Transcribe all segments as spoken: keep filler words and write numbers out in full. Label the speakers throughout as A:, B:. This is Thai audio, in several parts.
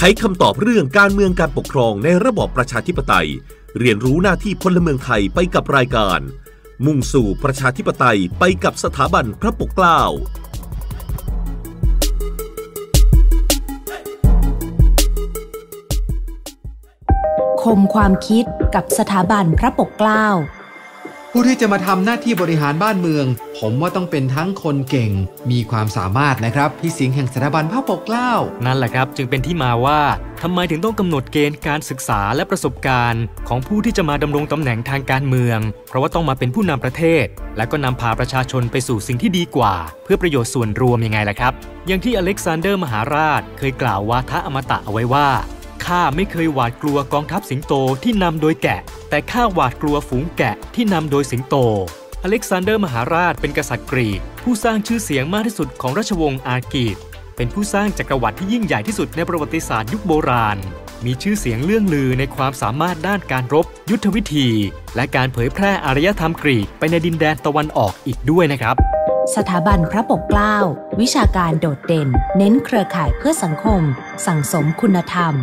A: คำตอบเรื่องการเมืองการปกครองในระบอบประชาธิปไตยเรียนรู้หน้าที่พลเมืองไทยไปกับรายการมุ่งสู่ประชาธิปไตยไปกับสถาบันพระปกเกล้า
B: คมความคิดกับสถาบันพระปกเกล้า
C: ผู้ที่จะมาทำหน้าที่บริหารบ้านเมืองผมว่าต้องเป็นทั้งคนเก่งมีความสามารถนะครับพี่สิงห์แห่งสถาบันพระปกเกล้า
D: นั่นแหละครับจึงเป็นที่มาว่าทำไมถึงต้องกำหนดเกณฑ์การศึกษาและประสบการณ์ของผู้ที่จะมาดำรงตำแหน่งทางการเมืองเพราะว่าต้องมาเป็นผู้นำประเทศและก็นำพาประชาชนไปสู่สิ่งที่ดีกว่าเพื่อประโยชน์ส่วนรวมยังไงล่ะครับอย่างที่อเล็กซานเดอร์มหาราชเคยกล่าววาทะอมตะเอาไว้ว่าข้าไม่เคยหวาดกลัวกองทัพสิงโตที่นำโดยแกะแต่ข้าหวาดกลัวฝูงแกะที่นำโดยสิงโตอเล็กซานเดอร์มหาราชเป็นกษัตริย์กรีกผู้สร้างชื่อเสียงมากที่สุดของราชวงศ์อาร์กีดเป็นผู้สร้างจักรวรรดิที่ยิ่งใหญ่ที่สุดในประวัติศาสตร์ยุคโบราณมีชื่อเสียงเลื่องลือในความสามารถด้านการรบยุทธวิธีและการเผยแพร่อารยธรรมกรีกไปในดินแดนตะวันออกอีกด้วยนะครับ
B: สถาบันพระปกเกล้าวิชาการโดดเด่นเน้นเครือข่ายเพื่อสังคมสั่งสมคุณธรรม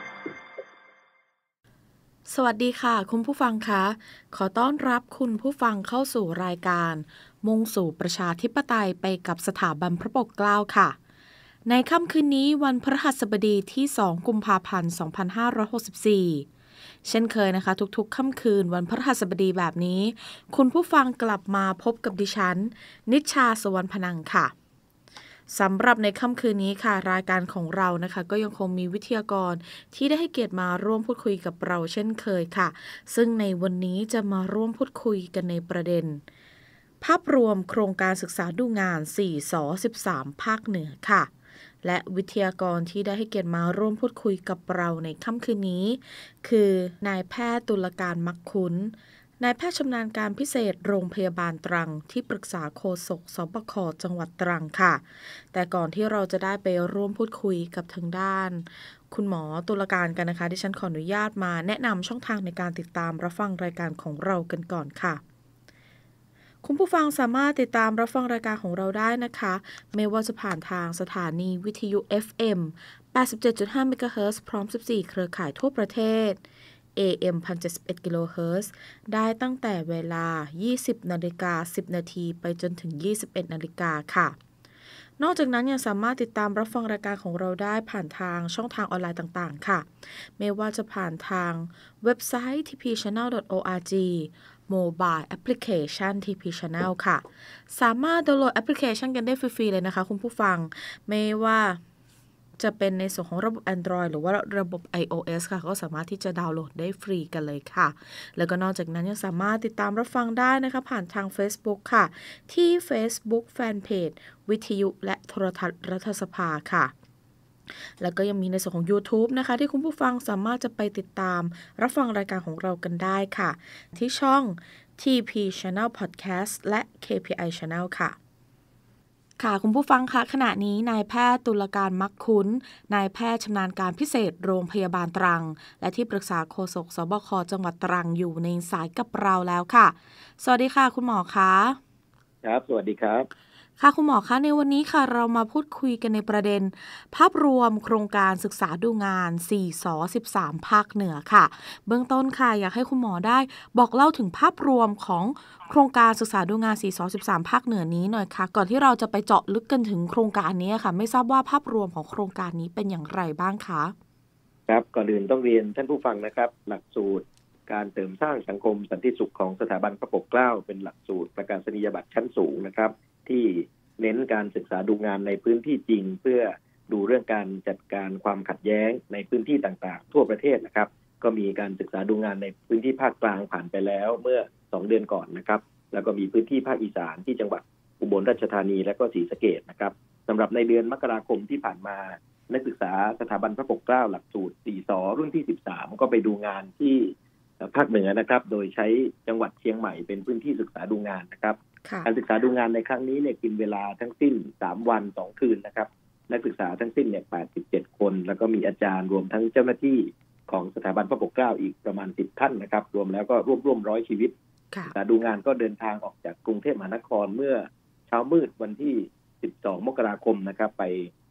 E: สวัสดีค่ะคุณผู้ฟังคะขอต้อนรับคุณผู้ฟังเข้าสู่รายการมุ่งสู่ประชาธิปไตยไปกับสถาบันพระปกเกล้าค่ะในค่ำคืนนี้วันพฤหัสบดีที่สองกุมภาพันธ์สองพันห้าร้อยหกสิบสี่เช่นเคยนะคะทุกๆค่ำคืนวันพฤหัสบดีแบบนี้คุณผู้ฟังกลับมาพบกับดิฉันนิชชาสวรรณพนังค่ะสำหรับในค่ำคืนนี้ค่ะรายการของเรานะคะก็ยังคงมีวิทยากรที่ได้ให้เกียรติมาร่วมพูดคุยกับเราเช่นเคยค่ะซึ่งในวันนี้จะมาร่วมพูดคุยกันในประเด็นภาพรวมโครงการศึกษาดูงานสี่ ส สิบสาม ภาคเหนือค่ะและวิทยากรที่ได้ให้เกียรติมาร่วมพูดคุยกับเราในค่ำคืนนี้คือนายแพทย์ตุลการมักคุ้นนายแพทย์ชำนาญการพิเศษโรงพยาบาลตรังที่ปรึกษาโฆษกสบคจังหวัดตรังค่ะแต่ก่อนที่เราจะได้ไปร่วมพูดคุยกับทางด้านคุณหมอตุลการกันนะคะดิฉันขออนุญาตมาแนะนำช่องทางในการติดตามรับฟังรายการของเรากันก่อนค่ะคุณผู้ฟังสามารถติดตามรับฟังรายการของเราได้นะคะไม่ว่าจะผ่านทางสถานีวิทยุ เอฟ เอ็ม แปดสิบเจ็ดจุดห้า เมกะเฮิรตซ์พร้อมสิบสี่เครือข่ายทั่วประเทศเอ เอ็ม หนึ่งพันเจ็ดสิบเอ็ด กิโลเฮิรตซ์ได้ตั้งแต่เวลา ยี่สิบนาฬิกาสิบนาทีไปจนถึง ยี่สิบเอ็ดนาฬิกาค่ะนอกจากนั้นยังสามารถติดตามรับฟังรายการของเราได้ผ่านทางช่องทางออนไลน์ต่างๆค่ะไม่ว่าจะผ่านทางเว็บไซต์ ที พี channel ดอท โอ อาร์ จี Mobile Application ที พี Channel ค่ะสามารถดาวน์โหลดแอปพลิเคชันกันได้ฟรีๆเลยนะคะคุณผู้ฟังไม่ว่าจะเป็นในส่วนของระบบ Android หรือว่าระบบ iOS ค่ะก็สามารถที่จะดาวน์โหลดได้ฟรีกันเลยค่ะแล้วก็นอกจากนั้นยังสามารถติดตามรับฟังได้นะคะผ่านทาง Facebook ค่ะที่ Facebook Fanpage วิทยุและโทรทัศน์รัฐสภาค่ะแล้วก็ยังมีในส่วนของ YouTube นะคะที่คุณผู้ฟังสามารถจะไปติดตามรับฟังรายการของเรากันได้ค่ะที่ช่อง ที พี Channel Podcast และ เค พี ไอ Channel ค่ะค่ะคุณผู้ฟังคะขณะนี้นายแพทย์ตุลการมักคุ้นนายแพทย์ชำนาญการพิเศษโรงพยาบาลตรังและที่ปรึกษาโฆษกสบคจังหวัดตรังอยู่ในสายกับเราแล้วค่ะสวัสดีค่ะคุณหมอคะ
F: ครับสวัสดีครับ
E: ค่ะคุณหมอคะในวันนี้ค่ะเรามาพูดคุยกันในประเด็นภาพรวมโครงการศึกษาดูงานสี่ ส สิบสาม ภาคเหนือค่ะเบื้องต้นค่ะอยากให้คุณหมอได้บอกเล่าถึงภาพรวมของโครงการศึกษาดูงานสี่ ส สิบสาม ภาคเหนือนี้หน่อยค่ะก่อนที่เราจะไปเจาะลึกกันถึงโครงการนี้ค่ะไม่ทราบว่าภาพรวมของโครงการนี้เป็นอย่างไรบ้างคะ
F: ครับก่อนอื่นต้องเรียนท่านผู้ฟังนะครับหลักสูตรการเสริมสร้างสังคมสันติสุขของสถาบันพระปกเกล้าเป็นหลักสูตรประกาศนียบัตรชั้นสูงนะครับที่เน้นการศึกษาดูงานในพื้นที่จริงเพื่อดูเรื่องการจัดการความขัดแย้งในพื้นที่ต่างๆทั่วประเทศนะครับก็มีการศึกษาดูงานในพื้นที่ภาคกลางผ่านไปแล้วเมื่อสองเดือนก่อนนะครับแล้วก็มีพื้นที่ภาคอีสานที่จังหวัดอุบลราชธานีและก็ศรีสะเกษนะครับสำหรับในเดือนมกราคมที่ผ่านมานักศึกษาสถาบันพระปกเกล้าหลักสูตรสี่ ส รุ่นที่สิบสามก็ไปดูงานที่ภาคเหนือนะครับโดยใช้จังหวัดเชียงใหม่เป็นพื้นที่ศึกษาดูงานนะครับการศึกษาดูงานในครั้งนี้เนี่ยกินเวลาทั้งสิ้นสามวันสองคืนนะครับนักศึกษาทั้งสิ้นเนี่ยแปดสิบเจ็ดคนแล้วก็มีอาจารย์รวมทั้งเจ้าหน้าที่ของสถาบันพระปกเกล้าอีกประมาณสิบท่านนะครับรวมแล้วก็ร่วมร่วมร้อยชีวิตศึกษาดูงานก็เดินทางออกจากกรุงเทพมหานครเมื่อเช้ามืดวันที่สิบสองมกราคมนะครับไป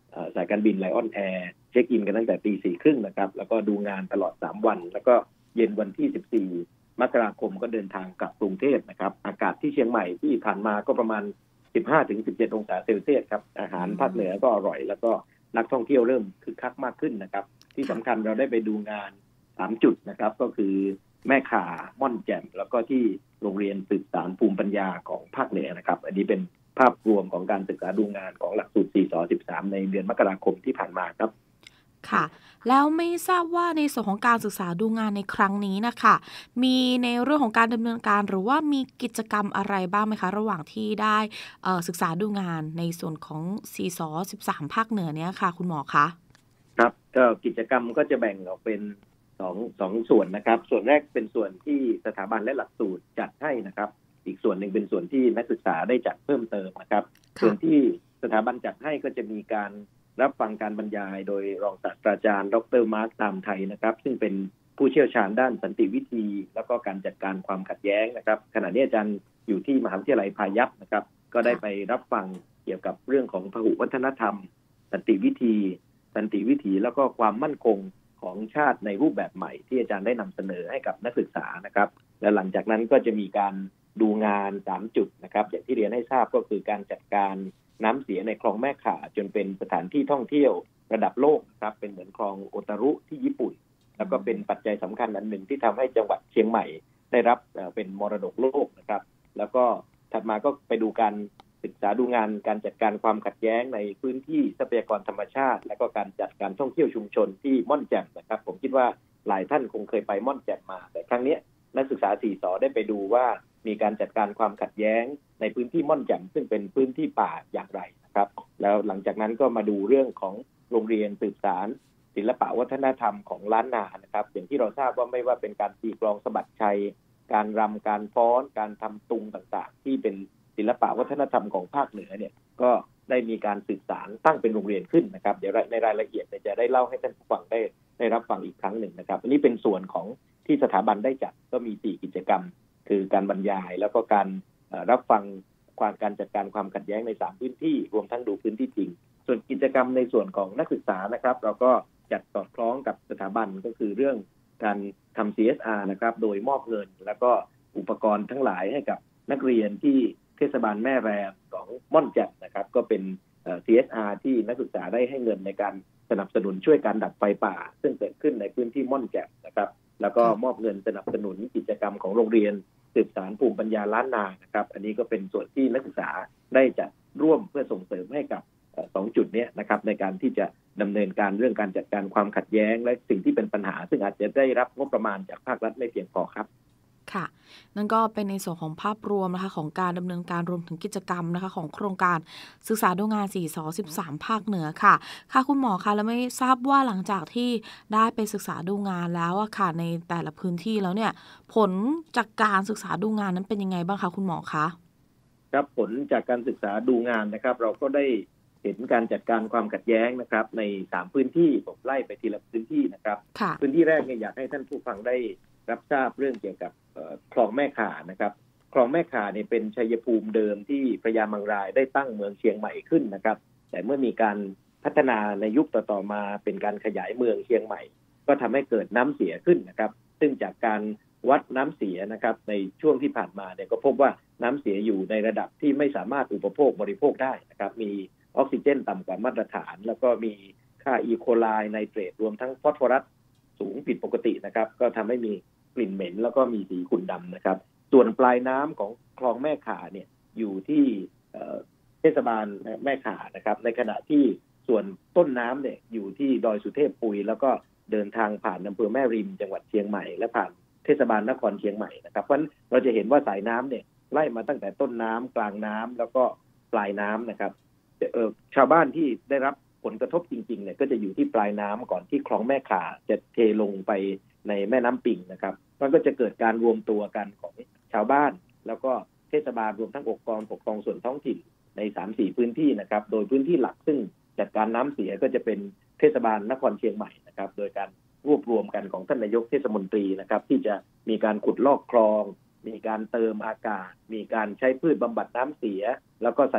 F: สายการบินไลออนแอร์เช็คอินกันตั้งแต่ตีสี่ครึ่งนะครับแล้วก็ดูงานตลอดสามวันแล้วก็เย็นวันที่สิบสี่มกราคมก็เดินทางกลับกรุงเทพนะครับอากาศที่เชียงใหม่ที่ผ่านมาก็ประมาณ สิบห้าถึงสิบเจ็ด องศาเซลเซียสครับอาหารภาคเหนือก็อร่อยแล้วก็นักท่องเที่ยวเริ่มคึกคักมากขึ้นนะครับที่สำคัญเราได้ไปดูงานสามจุดนะครับก็คือแม่ข่าม่อนแจ่มแล้วก็ที่โรงเรียนศึกษาภูมิปัญญาของภาคเหนือนะครับอันนี้เป็นภาพรวมของการศึกษาดูงานของหลักสูตร สี่ ส สิบสาม ในเดือนมกราคมที่ผ่านมาครับ
E: ค่ะแล้วไม่ทราบว่าในส่วนของการศึกษาดูงานในครั้งนี้นะคะมีในเรื่องของการดำเนินการหรือว่ามีกิจกรรมอะไรบ้างไหมคะระหว่างที่ได้ศึกษาดูงานในส่วนของ สี่ ส สิบสาม ภาคเหนือเนี้ยค่ะคุณหมอคะ
F: ครับก็กิจกรรมก็จะแบ่งออกเป็นสองสองส่วนนะครับส่วนแรกเป็นส่วนที่สถาบันและหลักสูตรจัดให้นะครับอีกส่วนหนึ่งเป็นส่วนที่นักศึกษาได้จัดเพิ่มเติมนะครับส่วนที่สถาบันจัดให้ก็จะมีการรับฟังการบรรยายโดยรองศาสตราจารย์ดรมาร์คตามไทยนะครับซึ่งเป็นผู้เชี่ยวชาญด้านสันติวิธีแล้วก็การจัดการความขัดแย้งนะครับขณะนี้อาจารย์อยู่ที่มหาวิทยาลัยพายัพนะครับก็ได้ไปรับฟังเกี่ยวกับเรื่องของพหุวัฒนธรรมสันติวิธีสันติวิถีแล้วก็ความมั่นคงของชาติในรูปแบบใหม่ที่อาจารย์ได้นำเสนอให้กับนักศึกษานะครับและหลังจากนั้นก็จะมีการดูงานสามจุดนะครับอย่างที่เรียนให้ทราบก็คือการจัดการน้ำเสียในคลองแม่ข่าจนเป็นสถานที่ท่องเที่ยวระดับโลกครับเป็นเหมือนคลองโอตารุที่ญี่ปุ่นแล้วก็เป็นปัจจัยสำคัญอันหนึ่งที่ทำให้จังหวัดเชียงใหม่ได้รับเป็นมรดกโลกนะครับแล้วก็ถัดมาก็ไปดูการศึกษาดูงานการจัดการความขัดแย้งในพื้นที่ทรัพยากรธรรมชาติและก็การจัดการท่องเที่ยวชุมชนที่ม่อนแจ่มนะครับผมคิดว่าหลายท่านคงเคยไปม่อนแจ่มมาแต่ครั้งนี้นักศึกษา สี่ ส ได้ไปดูว่ามีการจัดการความขัดแย้งในพื้นที่ม่อนแจ่มซึ่งเป็นพื้นที่ป่าอย่างไรนะครับแล้วหลังจากนั้นก็มาดูเรื่องของโรงเรียนสืบสารศิลปวัฒนธรรมของล้านนานะครับอย่างที่เราทราบว่าไม่ว่าเป็นการตีกลองสะบัดชัยการรำการฟ้อนการทำตุงต่างๆที่เป็นศิลปวัฒนธรรมของภาคเหนือเนี่ยก็ได้มีการสืบสารตั้งเป็นโรงเรียนขึ้นนะครับเดี๋ยวในรายละเอียดจะได้เล่าให้ท่านผู้ฟังได้ได้รับฟังอีกครั้งหนึ่งนะครับอันนี้เป็นส่วนของที่สถาบันได้จัดก็มีสี่กิจกรรมคือการบรรยายแล้วก็การรับฟังความการจัดการความขัดแย้งในสามพื้นที่รวมทั้งดูพื้นที่จริงส่วนกิจกรรมในส่วนของนักศึกษานะครับเราก็จัดสอดคล้องกับสถาบันก็คือเรื่องการทำ ซี เอส อาร์ นะครับโดยมอบเงินแล้วก็อุปกรณ์ทั้งหลายให้กับนักเรียนที่เทศบาลแม่แรมของม่อนแจ่มนะครับก็เป็น ซี เอส อาร์ ที่นักศึกษาได้ให้เงินในการสนับสนุนช่วยการดับไฟป่าซึ่งเกิดขึ้นในพื้นที่ม่อนแจ่มนะครับแล้วก็มอบเงินสนับสนุนกิจกรรมของโรงเรียนสืบสารภูมิปัญญาล้านนานะครับอันนี้ก็เป็นส่วนที่นักศึกษาได้จะร่วมเพื่อส่งเสริมให้กับสองจุดนี้นะครับในการที่จะดำเนินการเรื่องการจัดการความขัดแย้งและสิ่งที่เป็นปัญหาซึ่งอาจจะได้รับงบประมาณจากภาครัฐไม่เพียงพอครับ
E: ค่ะนั่นก็เป็นในส่วนของภาพรวมนะคะของการดำเนินการรวมถึงกิจกรรมนะคะของโครงการศึกษาดูงาน สี่ ส สิบสาม ภาคเหนือค่ะค่ะคุณหมอคะแล้วไม่ทราบว่าหลังจากที่ได้ไปศึกษาดูงานแล้วอะค่ะในแต่ละพื้นที่แล้วเนี่ยผลจากการศึกษาดูงานนั้นเป็นยังไงบ้างคะคุณหมอคะ
F: ครับผลจากการศึกษาดูงานนะครับเราก็ได้เห็นการจัดการความขัดแย้งนะครับในสามพื้นที่ผมไล่ไปทีละพื้นที่นะครับพื้นที่แรกเนี่ยอยากให้ท่านผู้ฟังได้รับทราบเรื่องเกี่ยวกับคลองแม่ข่านะครับคลองแม่ข่าเนี่ยเป็นชัยภูมิเดิมที่พระยามังรายได้ตั้งเมืองเชียงใหม่ขึ้นนะครับแต่เมื่อมีการพัฒนาในยุคต่อๆมาเป็นการขยายเมืองเชียงใหม่ก็ทำให้เกิดน้ำเสียขึ้นนะครับซึ่งจากการวัดน้ำเสียนะครับในช่วงที่ผ่านมาเนี่ยก็พบว่าน้ำเสียอยู่ในระดับที่ไม่สามารถอุปโภคบริโภคได้นะครับมีออกซิเจนต่ำกว่ามาตรฐานแล้วก็มีค่าอีโคไลไนเตรตรวมทั้งฟอสฟอรัสสูงผิดปกตินะครับก็ทำให้มีกลิ่นเหม็นแล้วก็มีสีขุ่นดำนะครับส่วนปลายน้ำของคลองแม่ข่าเนี่ยอยู่ที่เทศบาลแม่ข่านะครับในขณะที่ส่วนต้นน้ำเนี่ยอยู่ที่ดอยสุเทพปุยแล้วก็เดินทางผ่านอำเภอแม่ริมจังหวัดเชียงใหม่และผ่านเทศบาลนครเชียงใหม่นะครับเพราะฉะนั้นเราจะเห็นว่าสายน้ำเนี่ยไล่มาตั้งแต่ต้นน้ำกลางน้ำแล้วก็ปลายน้ำนะครับชาวบ้านที่ได้รับผลกระทบจริงๆเนี่ยก็จะอยู่ที่ปลายน้ำก่อนที่คลองแม่ข่าจะเทลงไปในแม่น้ำปิงนะครับมันก็จะเกิดการรวมตัวกันของชาวบ้านแล้วก็เทศบาลรวมทั้งองค์กรปกครองส่วนท้องถิ่นใน สามสี่ พื้นที่นะครับโดยพื้นที่หลักซึ่งจัดการน้ำเสียก็จะเป็นเทศบาลนครเชียงใหม่นะครับโดยการรวบรวมกันของท่านนายกเทศมนตรีนะครับที่จะมีการขุดลอกคลองมีการเติมอากาศมีการใช้พืชบำบัดน้ำเสียแล้วก็ใส่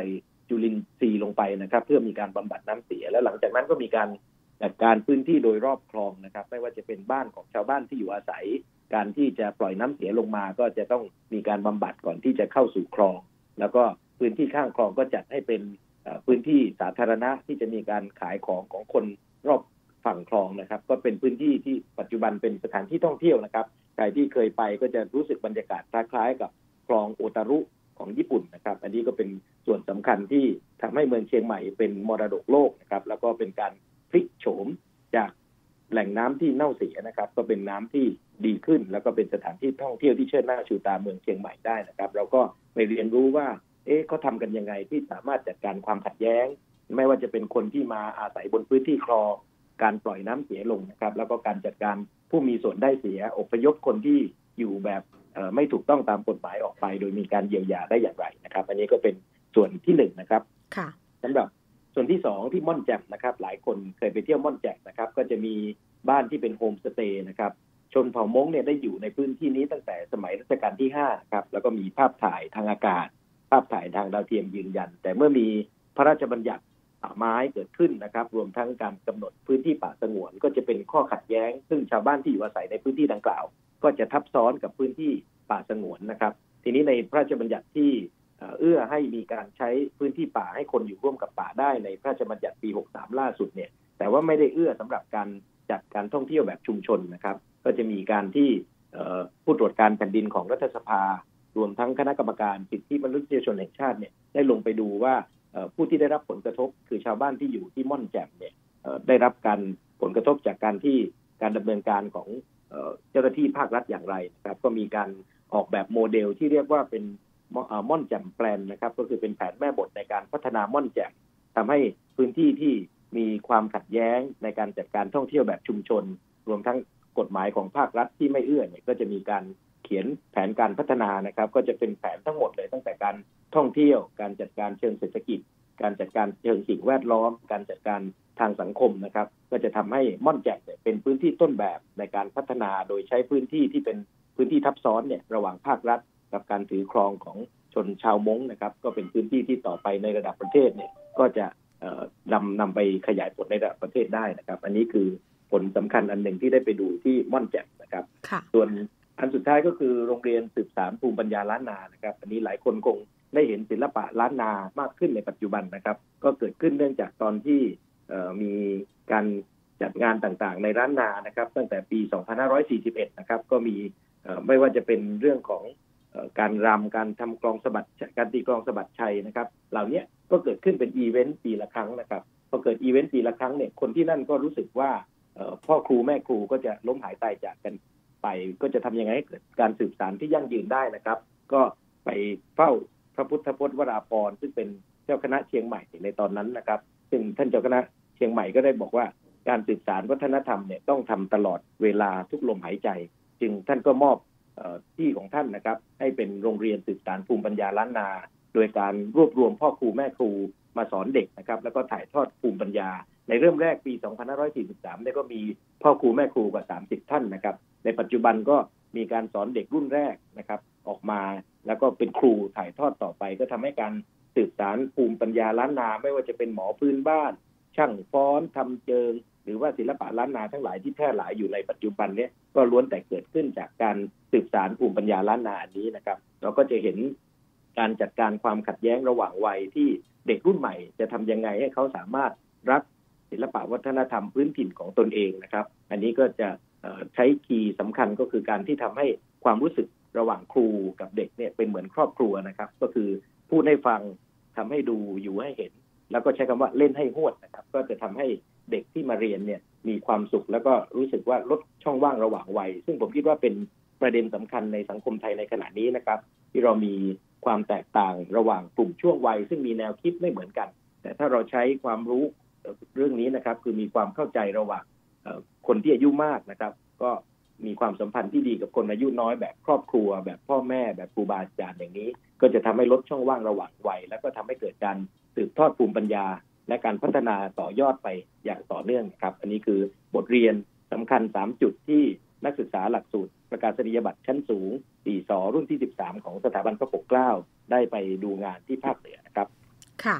F: จุลินทรีย์ลงไปนะครับเพื่อมีการบำบัดน้ำเสียแล้วหลังจากนั้นก็มีการจัดการพื้นที่โดยรอบคลองนะครับไม่ว่าจะเป็นบ้านของชาวบ้านที่อยู่อาศัยการที่จะปล่อยน้ำเสียลงมาก็จะต้องมีการบำบัดก่อนที่จะเข้าสู่คลองแล้วก็พื้นที่ข้างคลองก็จัดให้เป็นพื้นที่สาธารณะที่จะมีการขายของของคนรอบฝั่งคลองนะครับก็เป็นพื้นที่ที่ปัจจุบันเป็นสถานที่ท่องเที่ยวนะครับใครที่เคยไปก็จะรู้สึกบรรยากาศคล้ายๆกับคลองโอตารุของญี่ปุ่นนะครับอันนี้ก็เป็นส่วนสำคัญที่ทำให้เมืองเชียงใหม่เป็นมรดกโลกนะครับแล้วก็เป็นการพลิกโฉมจากแหล่งน้ำที่เน่าเสียนะครับก็เป็นน้ำที่ดีขึ้นแล้วก็เป็นสถานที่ท่องเที่ยวที่เชิดหน้าชูตาเมืองเชียงใหม่ได้นะครับเราก็ไปเรียนรู้ว่าเอ๊ะเขาทำกันยังไงที่สามารถจัดการความขัดแย้งไม่ว่าจะเป็นคนที่มาอาศัยบนพื้นที่คลองการปล่อยน้ำเสียลงนะครับแล้วก็การจัดการผู้มีส่วนได้เสียอพยพคนที่อยู่แบบไม่ถูกต้องตามกฎหมายออกไปโดยมีการเยียวยาได้อย่างไรนะครับอันนี้ก็เป็นส่วนที่หนึ่งนะครับ
E: ค่ะ
F: สำหรับส่วนที่สองที่ม่อนแจ่มนะครับหลายคนเคยไปเที่ยวม่อนแจ่มนะครับก็จะมีบ้านที่เป็นโฮมสเตย์นะครับชนเผ่ามงเนี่ยได้อยู่ในพื้นที่นี้ตั้งแต่สมัยรัชกาลที่ห้าครับแล้วก็มีภาพถ่ายทางอากาศภาพถ่ายทางดาวเทียมยืนยันแต่เมื่อมีพระราชบัญญัติป่าไม้เกิดขึ้นนะครับรวมทั้งการกำหนดพื้นที่ป่าสงวนก็จะเป็นข้อขัดแย้งซึ่งชาวบ้านที่อยู่อาศัยในพื้นที่ดังกล่าวก็จะทับซ้อนกับพื้นที่ป่าสงวนนะครับทีนี้ในพระราชบัญญัติที่เอื้อให้มีการใช้พื้นที่ป่าให้คนอยู่ร่วมกับป่าได้ในพระราชบัญญัติปีหกสิบสามล่าสุดเนี่ยแต่ว่าไม่ได้เอื้อสำหรับการจัดการท่องเที่ยวแบบชุมชนนะครับก็จะมีการที่ผู้ตรวจการแผ่นดินของรัฐสภารวมทั้งคณะกรรมการสิทธิมนุษยชนแห่งชาติเนี่ยได้ลงไปดูว่าผู้ที่ได้รับผลกระทบคือชาวบ้านที่อยู่ที่ม่อนแจ่มเนี่ยได้รับการผลกระทบจากการที่การดำเนินการของเจ้าหน้าที่ภาครัฐอย่างไรนะครับก็มีการออกแบบโมเดลที่เรียกว่าเป็นม่อนแจ่มแปลนนะครับก็คือเป็นแผนแม่บทในการพัฒนาม่อนแจ่มทำให้พื้นที่ที่มีความขัดแย้งในการจัดการท่องเที่ยวแบบชุมชนรวมทั้งกฎหมายของภาครัฐที่ไม่เอื้อเนี่ยก็จะมีการเขียนแผนการพัฒนานะครับก็จะเป็นแผนทั้งหมดเลยตั้งแต่การท่องเที่ยวการจัดการเชิงเศรษฐกิจการจัดการเชิงสิ่งแวดล้อมการจัดการทางสังคมนะครับก็จะทำให้ม่อนแจ่มเป็นพื้นที่ต้นแบบในการพัฒนาโดยใช้พื้นที่ที่เป็นพื้นที่ทับซ้อนเนี่ยระหว่างภาครัฐกับการถือครองของชนชาวม้งนะครับก็เป็นพื้นที่ที่ต่อไปในระดับประเทศเนี่ยก็จะนำนำไปขยายผลในระดับประเทศได้นะครับอันนี้คือผลสำคัญอันหนึ่งที่ได้ไปดูที่ม่อนแจ่มนะครับส่วนอันสุดท้ายก็คือโรงเรียนสืบสานภูมิปัญญาล้านนานะครับอันนี้หลายคนคงได้เห็นศิลปะล้านนามากขึ้นในปัจจุบันนะครับก็เกิดขึ้นเนื่องจากตอนที่มีการจัดงานต่างๆในล้านนานะครับตั้งแต่ปีสองพันห้าร้อยสี่สิบเอ็ดนะครับก็มีไม่ว่าจะเป็นเรื่องของการรำการทำกลองสะบัดการตีกลองสะบัดชัยนะครับเหล่านี้ก็เกิดขึ้นเป็นอีเวนต์ปีละครั้งนะครับพอเกิดอีเวนต์ปีละครั้งเนี่ยคนที่นั่นก็รู้สึกว่าพ่อครูแม่ครูก็จะล้มหายตายจากกันไปก็จะทำยังไงให้เกิดการสืบสานที่ยั่งยืนได้นะครับก็ไปเฝ้าพระพุทธพจน์วราภรณ์ซึ่งเป็นเจ้าคณะเชียงใหม่ในตอนนั้นนะครับซึ่งท่านเจ้าคณะเชียงใหม่ก็ได้บอกว่าการสืบสานวัฒนธรรมเนี่ยต้องทำตลอดเวลาทุกลมหายใจจึงท่านก็มอบที่ของท่านนะครับให้เป็นโรงเรียนสืบสานภูมิปัญญาล้านนาโดยการรวบรวมพ่อครูแม่ครูมาสอนเด็กนะครับแล้วก็ถ่ายทอดภูมิปัญญาในเริ่มแรกปีสองพันห้าร้อยสี่สิบสามเนี่ยก็มีพ่อครูแม่ครูกว่าสามสิบท่านนะครับในปัจจุบันก็มีการสอนเด็กรุ่นแรกนะครับออกมาแล้วก็เป็นครูถ่ายทอดต่อไปก็ทำให้การสืบสานภูมิปัญญาล้านนาไม่ว่าจะเป็นหมอพื้นบ้านช่างฟ้อนทำเจิงหรือว่าศิลปะล้านนาทั้งหลายที่แพร่หลายอยู่ในปัจจุบันนี้ก็ล้วนแต่เกิดขึ้นจากการสืบสานภูมิปัญญาล้านนาอันนี้นะครับเราก็จะเห็นการจัดการความขัดแย้งระหว่างวัยที่เด็กรุ่นใหม่จะทำยังไงให้เขาสามารถรักศิลปะวัฒนธรรมพื้นถิ่นของตนเองนะครับอันนี้ก็จะใช้คีย์สำคัญก็คือการที่ทำให้ความรู้สึกระหว่างครูกับเด็กเนี่ยเป็นเหมือนครอบครัวนะครับก็คือพูดให้ฟังทำให้ดูอยู่ให้เห็นแล้วก็ใช้คำว่าเล่นให้หวดนะครับก็จะทำให้เด็กที่มาเรียนเนี่ยมีความสุขแล้วก็รู้สึกว่าลดช่องว่างระหว่างวัยซึ่งผมคิดว่าเป็นประเด็นสำคัญในสังคมไทยในขณะนี้นะครับที่เรามีความแตกต่างระหว่างกลุ่มช่วงวัยซึ่งมีแนวคิดไม่เหมือนกันแต่ถ้าเราใช้ความรู้เรื่องนี้นะครับคือมีความเข้าใจระหว่างคนที่อายุมากนะครับก็มีความสัมพันธ์ที่ดีกับคนอายุน้อยแบบครอบครัวแบบพ่อแม่แบบครูบาอาจารย์อย่างนี้ก็จะทำให้ลดช่องว่างระหว่างวัยแล้วก็ทำให้เกิดการสืบทอดภูมิปัญญาและการพัฒนาต่อยอดไปอย่างต่อเนื่องครับอันนี้คือบทเรียนสำคัญสามจุดที่นักศึกษาหลักสูตรประกาศนียบัตรชั้นสูงปีสรุ่นที่สิบสามของสถาบันพระปกเกล้าได้ไปดูงานที่ภาคเหนือนะครับ
E: ค่ะ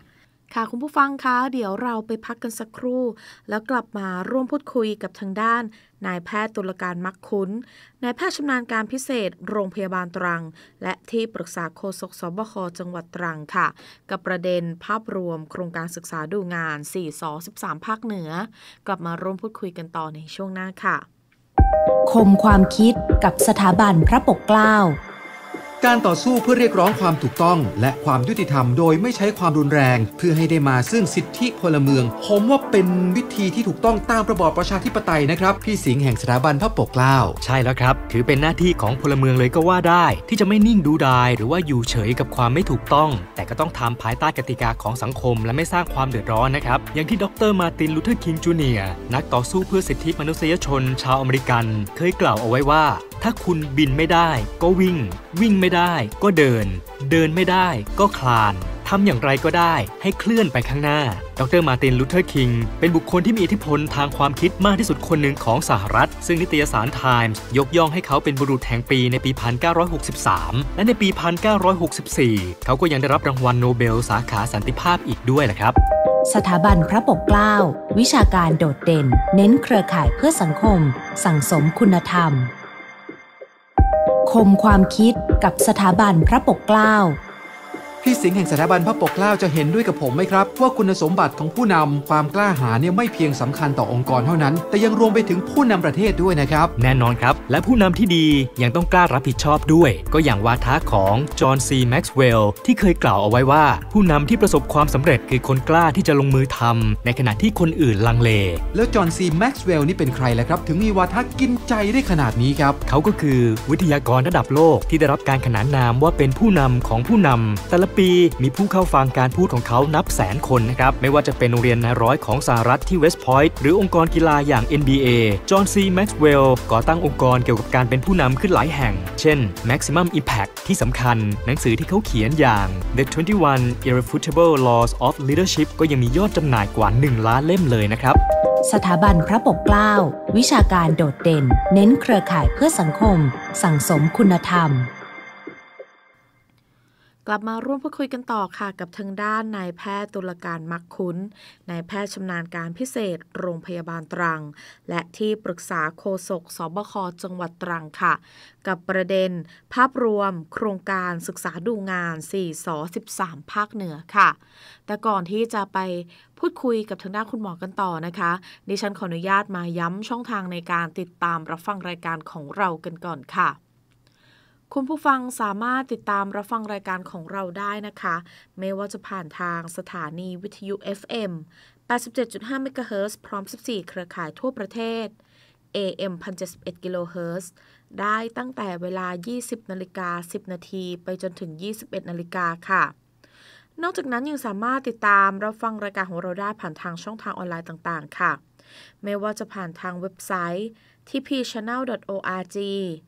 E: ค่ะคุณผู้ฟังคะเดี๋ยวเราไปพักกันสักครู่แล้วกลับมาร่วมพูดคุยกับทางด้านนายแพทย์ตุลการมักคุ้นนายแพทย์ชำนาญการพิเศษโรงพยาบาลตรังและที่ปรึกษาโฆษกสบคจังหวัดตรังค่ะกับประเด็นภาพรวมโครงการศึกษาดูงานสี่สอสิบสามภาคเหนือกลับมาร่วมพูดคุยกันต่อในช่วงหน้าค่ะ
B: คมความคิดกับสถาบันพระปกเกล้า
C: การต่อสู้เพื่อเรียกร้องความถูกต้องและความยุติธรรมโดยไม่ใช้ความรุนแรงเพื่อให้ได้มาซึ่งสิทธิพลเมืองผมว่าเป็นวิธีที่ถูกต้องตามระบอบประชาธิปไตยนะครับพี่สิงห์แห่งสถาบันพระปกเกล้า
D: ใช่แล้วครับถือเป็นหน้าที่ของพลเมืองเลยก็ว่าได้ที่จะไม่นิ่งดูดายหรือว่าอยู่เฉยกับความไม่ถูกต้องแต่ก็ต้องทำภายใต้กติกาของสังคมและไม่สร้างความเดือดร้อนนะครับอย่างที่ดร.มาร์ติน ลูเทอร์ คิง จูเนียร์นักต่อสู้เพื่อสิทธิมนุษยชนชาวอเมริกันเคยกล่าวเอาไว้ว่าถ้าคุณบินไม่ได้ก็วิ่งวิ่งไม่ได้ก็เดินเดินไม่ได้ก็คลานทำอย่างไรก็ได้ให้เคลื่อนไปข้างหน้าดร.มาร์ติน ลูเทอร์ คิงเป็นบุคคลที่มีอิทธิพลทางความคิดมากที่สุดคนหนึ่งของสหรัฐซึ่งนิตยสาร Times ยกย่องให้เขาเป็นบุรุษแห่งปีในปี หนึ่งพันเก้าร้อยหกสิบสาม และในปี หนึ่งพันเก้าร้อยหกสิบสี่ เขาก็ยังได้รับรางวัลโนเบลสาขาสันติภาพอีกด้วยแหละครับ
B: สถาบันพระปกเกล้าวิชาการโดดเด่นเน้นเครือข่ายเพื่อสังคมสั่งสมคุณธรรมคมความคิดกับสถาบันพระปกเกล้า
C: พี่สิงห์แห่งสถาบันพระปกเกล้าจะเห็นด้วยกับผมไหมครับว่าคุณสมบัติของผู้นำความกล้าหาญเนี่ยไม่เพียงสำคัญต่อองค์กรเท่านั้นแต่ยังรวมไปถึงผู้นำประเทศด้วยนะครับ
D: แน่นอนครับและผู้นำที่ดียังต้องกล้ารับผิดชอบด้วยก็อย่างวาทะของจอห์นซีแม็กซ์เวลล์ที่เคยกล่าวเอาไว้ว่าผู้นำที่ประสบความสำเร็จคือคนกล้าที่จะลงมือทำในขณะที่คนอื่นลังเล
C: แล้วจอห์นซีแม็กซ์เวลล์นี่เป็นใครล่ะครับถึงมีวาทะกินใจได้ขนาดนี้ครับ
D: เขาก็คือวิทยากรระดับโลกที่ได้รับการขนานนามว่าเป็นผู้นำของผู้นำแต่ละปีมีผู้เข้าฟังการพูดของเขานับแสนคนนะครับไม่ว่าจะเป็นโรงเรียนนายร้อยของสหรัฐที่เวสต์พอยต์หรือองค์กรกีฬาอย่าง เอ็น บี เอ จอห์นซีแม็กซ์เวลล์ก่อตั้งองค์กรเกี่ยวกับการเป็นผู้นำขึ้นหลายแห่งเช่น Maximum Impact ที่สำคัญหนังสือที่เขาเขียนอย่าง The ยี่สิบเอ็ด Irrefutable Laws of Leadership ก็ยังมียอดจำหน่ายกว่าหนึ่งล้านเล่มเลยนะครับ
B: สถาบันพระปกเกล้าวิชาการโดดเด่นเน้นเครือข่ายเพื่อสังคมสั่งสมคุณธรรม
E: กลับมาร่วมพูดคุยกันต่อค่ะกับทางด้านนายแพทย์ตุลการมักคุ้นนายแพทย์ชำนาญการพิเศษโรงพยาบาลตรังและที่ปรึกษาโฆษกสบคจังหวัดตรังค่ะกับประเด็นภาพรวมโครงการศึกษาดูงานสี่สอสิบสามภาคเหนือค่ะแต่ก่อนที่จะไปพูดคุยกับทางด้านคุณหมอกันต่อนะคะดิฉันขออนุญาตมาย้ำช่องทางในการติดตามรับฟังรายการของเรากันก่อนค่ะคุณผู้ฟังสามารถติดตามรับฟังรายการของเราได้นะคะไม่ว่าจะผ่านทางสถานีวิทยุ เอฟ เอ็ม แปดสิบเจ็ดจุดห้า เมกะเฮิรตซ์พร้อมสิบสี่เครือข่ายทั่วประเทศ เอ เอ็ม หนึ่งพันเจ็ดสิบเอ็ด กิโลเฮิรตซ์ได้ตั้งแต่เวลา ยี่สิบนาฬิกาสิบนาทีไปจนถึง ยี่สิบเอ็ดนาฬิกาค่ะนอกจากนั้นยังสามารถติดตามรับฟังรายการของเราได้ผ่านทางช่องทางออนไลน์ต่างๆค่ะไม่ว่าจะผ่านทางเว็บไซต์ ที พี ชาแนล ดอท โอ อาร์ จี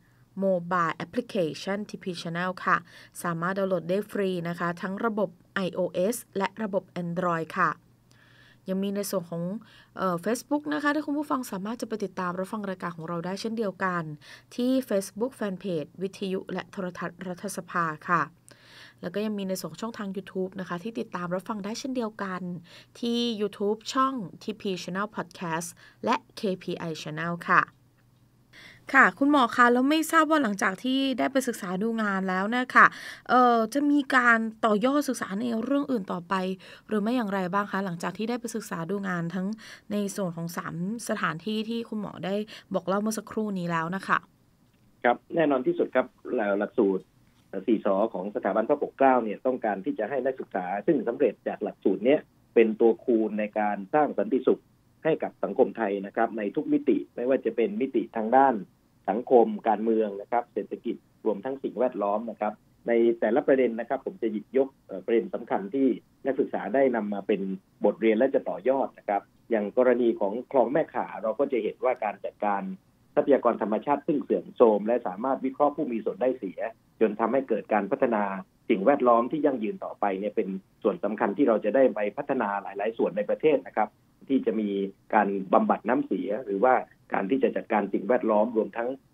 E: Mobile Application ที พี Channel ค่ะสามารถดาวน์โหลดได้ฟรีนะคะทั้งระบบ iOS และระบบ Android ค่ะยังมีในส่วนของเอ่อ Facebook นะคะที่คุณผู้ฟังสามารถจะไปติดตามรับฟังรายการของเราได้เช่นเดียวกันที่ Facebook Fanpage วิทยุและโทรทัศน์รัฐสภาค่ะแล้วก็ยังมีในส่วนช่องทาง YouTube นะคะที่ติดตามรับฟังได้เช่นเดียวกันที่ YouTube ช่อง ที พี Channel Podcast และ เค พี ไอ Channel ค่ะค่ะคุณหมอคะแล้วไม่ทราบว่าหลังจากที่ได้ไปศึกษาดูงานแล้วนะคะเอ่อจะมีการต่อยอดศึกษาในเรื่องอื่นต่อไปหรือไม่อย่างไรบ้างคะหลังจากที่ได้ไปศึกษาดูงานทั้งในส่วนของสามสถานที่ที่คุณหมอได้บอกเล่าเมื่อสักครู่นี้แล้วนะคะ
F: ครับแน่นอนที่สุดครับหลักสูตรสี่สอของสถาบันพระปกเกล้าเนี่ยต้องการที่จะให้นักศึกษาซึ่งสำเร็จจากหลักสูตรนี้เป็นตัวคูณในการสร้างสันติสุขให้กับสังคมไทยนะครับในทุกมิติไม่ว่าจะเป็นมิติทางด้านสังคมการเมืองนะครับเศรษฐกิจรวมทั้งสิ่งแวดล้อมนะครับในแต่ละประเด็นนะครับผมจะหยิบยกประเด็นสำคัญที่นักศึกษาได้นำมาเป็นบทเรียนและจะต่อยอดนะครับอย่างกรณีของคลองแม่ข่าเราก็จะเห็นว่าการจัดการทรัพยากรธรรมชาติซึ่งเสื่อมโทรมและสามารถวิเคราะห์ผู้มีส่วนได้เสียจนทำให้เกิดการพัฒนาสิ่งแวดล้อมที่ยั่งยืนต่อไปเนี่ยเป็นส่วนสำคัญที่เราจะได้ไปพัฒนาหลายๆส่วนในประเทศนะครับที่จะมีการบำบัดน้ำเสียหรือว่าการที่จะจัดการสิ่งแวดล้อมรวมทั้ง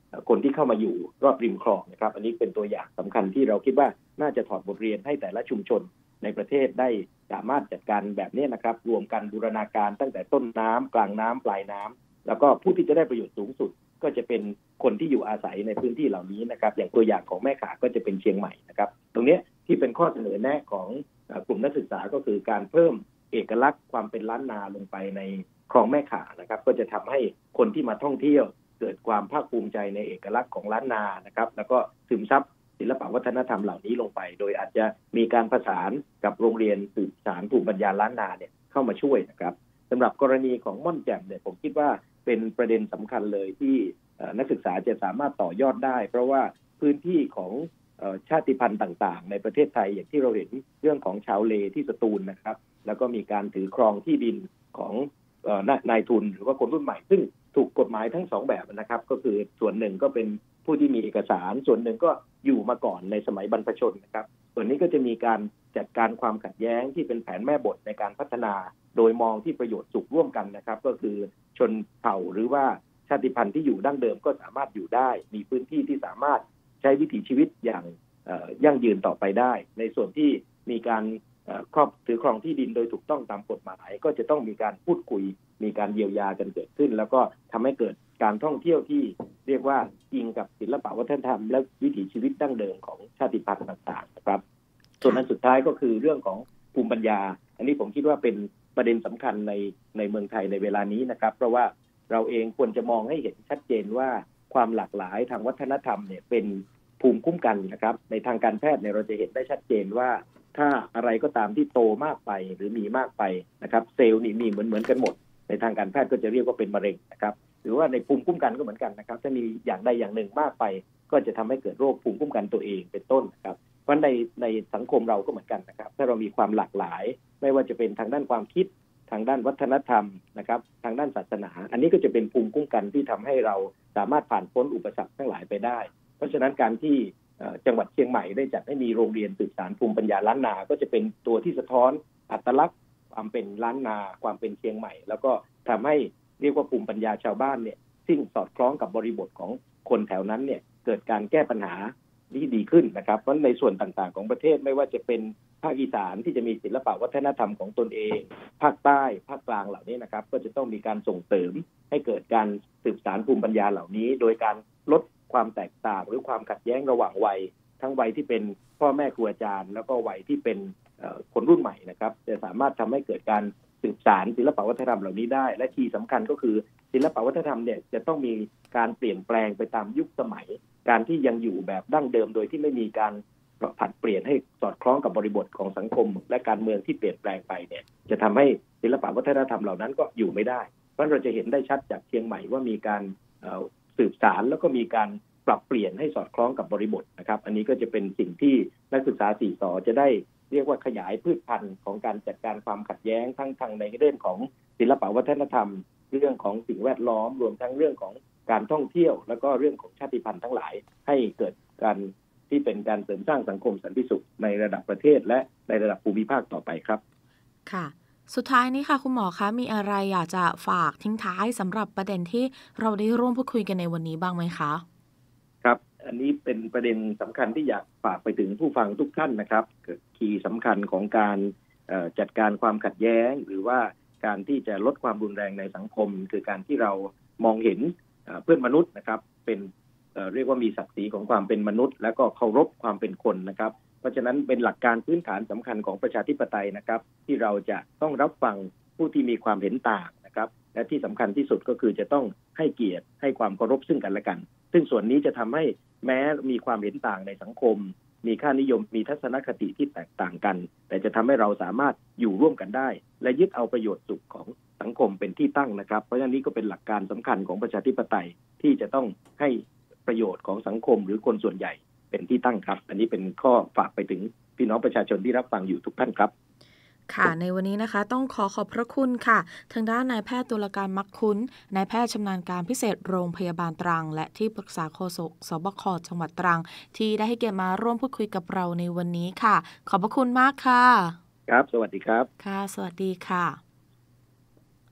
F: คนที่เข้ามาอยู่รอบริมคลองนะครับอันนี้เป็นตัวอย่างสำคัญที่เราคิดว่าน่าจะถอดบทเรียนให้แต่ละชุมชนในประเทศได้สามารถจัดการแบบนี้นะครับรวมกันบูรณาการตั้งแต่ต้นน้ำกลางน้ำปลายน้ำแล้วก็ผู้ที่จะได้ประโยชน์สูงสุดก็จะเป็นคนที่อยู่อาศัยในพื้นที่เหล่านี้นะครับอย่างตัวอย่างของแม่ขาก็จะเป็นเชียงใหม่นะครับตรงนี้ที่เป็นข้อเสนอแนะของกลุ่มนักศึกษาก็คือการเพิ่มเอกลักษณ์ความเป็นล้านนาลงไปในคลองแม่ขานะครับก็จะทำให้คนที่มาท่องเที่ยวเกิดความภาคภูมิใจในเอกลักษณ์ของล้านนานะครับแล้วก็ซึมซับศิลปวัฒนธรรมเหล่านี้ลงไปโดยอาจจะมีการประสานกับโรงเรียนสื่อสารภูมิปัญญาล้านนาเนี่ยเข้ามาช่วยนะครับสำหรับกรณีของม่อนแจ่มเนี่ยผมคิดว่าเป็นประเด็นสำคัญเลยที่นักศึกษาจะสามารถต่อยอดได้เพราะว่าพื้นที่ของชาติพันธุ์ต่างๆในประเทศไทยอย่างที่เราเห็นเรื่องของชาวเลที่สตูลนะครับแล้วก็มีการถือครองที่ดินของนายทุนหรือว่าคนรุ่นใหม่ซึ่งถูกกฎหมายทั้งสองแบบนะครับก็คือส่วนหนึ่งก็เป็นผู้ที่มีเอกสารส่วนหนึ่งก็อยู่มาก่อนในสมัยบรรพชนนะครับส่วนนี้ก็จะมีการจัดการความขัดแย้งที่เป็นแผนแม่บทในการพัฒนาโดยมองที่ประโยชน์สุขร่วมกันนะครับก็คือชนเผ่าหรือว่าชาติพันธุ์ที่อยู่ดั้งเดิมก็สามารถอยู่ได้มีพื้นที่ที่สามารถใช้วิถีชีวิตอย่างยั่งยืนต่อไปได้ในส่วนที่มีการครอบถือครองที่ดินโดยถูกต้องตามกฎหมายก็จะต้องมีการพูดคุยมีการเยียวยากันเกิดขึ้นแล้วก็ทำให้เกิดการท่องเที่ยวที่เรียกว่าอิงกับศิลปวัฒนธรรมและวิถีชีวิตดั้งเดิมของชาติพันธุ์ต่างๆนะครับส่วนอันสุดท้ายก็คือเรื่องของภูมิปัญญาอันนี้ผมคิดว่าเป็นประเด็นสำคัญในในเมืองไทยในเวลานี้นะครับเพราะว่าเราเองควรจะมองให้เห็นชัดเจนว่าความหลากหลายทางวัฒนธรรมเนี่ยเป็นภูมิคุ้มกันนะครับในทางการแพทย์เนี่ยเราจะเห็นได้ชัดเจนว่าถ้าอะไรก็ตามที่โตมากไปหรือมีมากไปนะครับเซลล์นี่มีเหมือนเหมือนกันหมดในทางการแพทย์ก็จะเรียกว่าเป็นมะเร็งนะครับหรือว่าในภูมิคุ้มกันก็เหมือนกันนะครับถ้ามีอย่างใดอย่างหนึ่งมากไปก็จะทำให้เกิดโรคภูมิคุ้มกันตัวเองเป็นต้นนะครับเพราะในในสังคมเราก็เหมือนกันนะครับถ้าเรามีความหลากหลายไม่ว่าจะเป็นทางด้านความคิดทางด้านวัฒนธรรมนะครับทางด้านศาสนาอันนี้ก็จะเป็นภูมิคุ้มกันที่ทำให้เราสามารถผ่านพ้นอุปสรรคทั้งหลายไปได้เพราะฉะนั้นการที่จังหวัดเชียงใหม่ได้จัดให้มีโรงเรียนสื่อสารภูมิปัญญาล้านนาก็จะเป็นตัวที่สะท้อนอัตลักษณ์ความเป็นล้านนาความเป็นเชียงใหม่แล้วก็ทำให้เรียกว่าภูมิปัญญาชาวบ้านเนี่ยซึ่งสอดคล้องกับบริบทของคนแถวนั้นเนี่ยเกิดการแก้ปัญหาที่ดีขึ้นนะครับเพราะในส่วนต่างๆของประเทศไม่ว่าจะเป็นภาคอีสานที่จะมีศิลปวัฒนธรรมของตนเองภาคใต้ภาคกลางเหล่านี้นะครับก็จะต้องมีการส่งเสริมให้เกิดการสืบสานภูมิปัญญาเหล่านี้โดยการลดความแตกต่างหรือความขัดแย้งระหว่างวัยทั้งวัยที่เป็นพ่อแม่ครูอาจารย์แล้วก็วัยที่เป็นคนรุ่นใหม่นะครับจะสามารถทำให้เกิดการสืบสานศิลปวัฒนธรรมเหล่านี้ได้และที่สำคัญก็คือศิลปวัฒนธรรมเนี่ยจะต้องมีการเปลี่ยนแปลงไปตามยุคสมัยการที่ยังอยู่แบบดั้งเดิมโดยที่ไม่มีการผันเปลี่ยนให้สอดคล้องกับบริบทของสังคมและการเมืองที่เปลี่ยนแปลงไปเนี่ยจะทำให้ศิลปวัฒนธรรมเหล่านั้นก็อยู่ไม่ได้เพราะเราจะเห็นได้ชัดจากเชียงใหม่ว่ามีการสืบสานแล้วก็มีการปรับเปลี่ยนให้สอดคล้องกับบริบทนะครับอันนี้ก็จะเป็นสิ่งที่นักศึกษาสี่สอจะได้เรียกว่าขยายพืชพันธุ์ของการจัดการความขัดแย้งทั้งทางในเรื่องของศิลปวัฒนธรรมเรื่องของสิ่งแวดล้อมรวมทั้งเรื่องของการท่องเที่ยวแล้วก็เรื่องของชาติพันธุ์ทั้งหลายให้เกิดการที่เป็นการเสริมสร้างสังคมสันติสุขในระดับประเทศและในระดับภูมิภาคต่อไปครับ
E: ค่ะสุดท้ายนี้ค่ะคุณหมอคะมีอะไรอยากจะฝากทิ้งท้ายสำหรับประเด็นที่เราได้ร่วมพูดคุยกันในวันนี้บ้างไหมคะ
F: ครับอันนี้เป็นประเด็นสำคัญที่อยากฝากไปถึงผู้ฟังทุกท่านนะครับคีย์สำคัญของการจัดการความขัดแย้งหรือว่าการที่จะลดความรุนแรงในสังคมคือการที่เรามองเห็นเพื่อนมนุษย์นะครับเป็นเรียกว่ามีศักดิ์ศรีของความเป็นมนุษย์และก็เคารพความเป็นคนนะครับเพราะฉะนั้นเป็นหลักการพื้นฐานสำคัญของประชาธิปไตยนะครับที่เราจะต้องรับฟังผู้ที่มีความเห็นต่างนะครับและที่สำคัญที่สุดก็คือจะต้องให้เกียรติให้ความเคารพซึ่งกันและกันซึ่งส่วนนี้จะทำให้แม้มีความเห็นต่างในสังคมมีค่านิยมมีทัศนคติที่แตกต่างกันแต่จะทำให้เราสามารถอยู่ร่วมกันได้และยึดเอาประโยชน์สุขของสังคมเป็นที่ตั้งนะครับเพราะฉะนั้นนี้ก็เป็นหลักการสำคัญของประชาธิปไตยที่จะต้องให้ประโยชน์ของสังคมหรือคนส่วนใหญ่เป็นที่ตั้งครับอันนี้เป็นข้อฝากไปถึงพี่น้องประชาชนที่รับฟังอยู่ทุกท่านครับ
E: ค่ะในวันนี้นะคะต้องขอขอบพระคุณค่ะทางด้านนายแพทย์ตุลการมักคุ้นนายแพทย์ชำนาญการพิเศษโรงพยาบาลตรังและที่ปรึกษาโฆษกสบคจังหวัดตรังที่ได้ให้เกียรติมาร่วมพูดคุยกับเราในวันนี้ค่ะขอบพระคุณมากค่ะ
F: ครับสวัสดีครับ
E: ค่ะสวัสดีค่ะ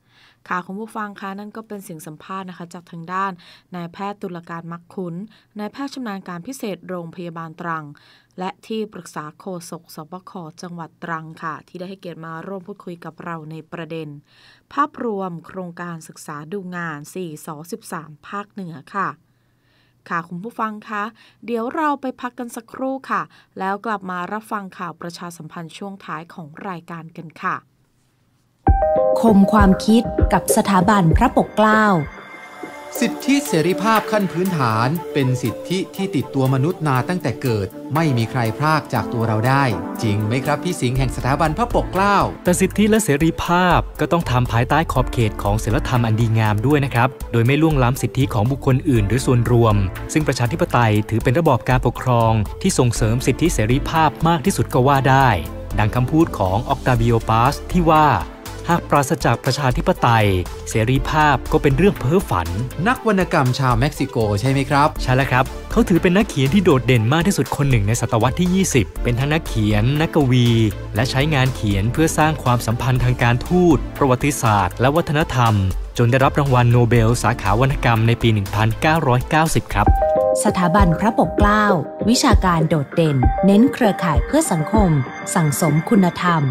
E: ค่ะคุณผู้ฟังคะนั่นก็เป็นเสียงสัมภาษณ์นะคะจากทางด้านนายแพทย์ตุลการมักคุ้นนายแพทย์ชำนาญการพิเศษโรงพยาบาลตรังและที่ปรึกษาโฆษกสบคจังหวัดตรังค่ะที่ได้ให้เกียรติมาร่วมพูดคุยกับเราในประเด็นภาพรวมโครงการศึกษาดูงาน สี่ สอ สิบสาม ภาคเหนือค่ะค่ะคุณผู้ฟังคะเดี๋ยวเราไปพักกันสักครู่ค่ะแล้วกลับมารับฟังข่าวประชาสัมพันธ์ช่วงท้ายของรายการกันค่ะ
B: คมความคิดกับสถาบันพระปกเกล้า
C: สิทธิเสรีภาพขั้นพื้นฐานเป็นสิทธิที่ติดตัวมนุษย์มาตั้งแต่เกิดไม่มีใครพรากจากตัวเราได้จริงไหมครับพี่สิงห์แห่งสถาบันพระปกเกล้า
D: แต่สิทธิและเสรีภาพก็ต้องทำภายใต้ขอบเขตของศีลธรรมอันดีงามด้วยนะครับโดยไม่ล่วงล้ำสิทธิของบุคคลอื่นหรือส่วนรวมซึ่งประชาธิปไตยถือเป็นระบอบการปกครองที่ส่งเสริมสิทธิเสรีภาพมากที่สุดก็ว่าได้ดังคำพูดของออกตาวิโอปาสที่ว่าหากปราศจากประชาธิปไตยเสรีภาพก็เป็นเรื่องเพ้อฝัน
C: นักวรรณกรรมชาวเม็กซิโกใช่ไหมครับ
D: ใช่แล้วครับเขาถือเป็นนักเขียนที่โดดเด่นมากที่สุดคนหนึ่งในศตวรรษที่ยี่สิบเป็นทั้งนักเขียนนักกวีและใช้งานเขียนเพื่อสร้างความสัมพันธ์ทางการทูตประวัติศาสตร์และวัฒนธรรมจนได้รับรางวัลโนเบลสาขาวรรณกรรมในปี หนึ่งพันเก้าร้อยเก้าสิบ ครับ
B: สถาบันพระปกเกล้าวิชาการโดดเด่นเน้นเครือข่ายเพื่อสังคมสั่งสมคุณธรรม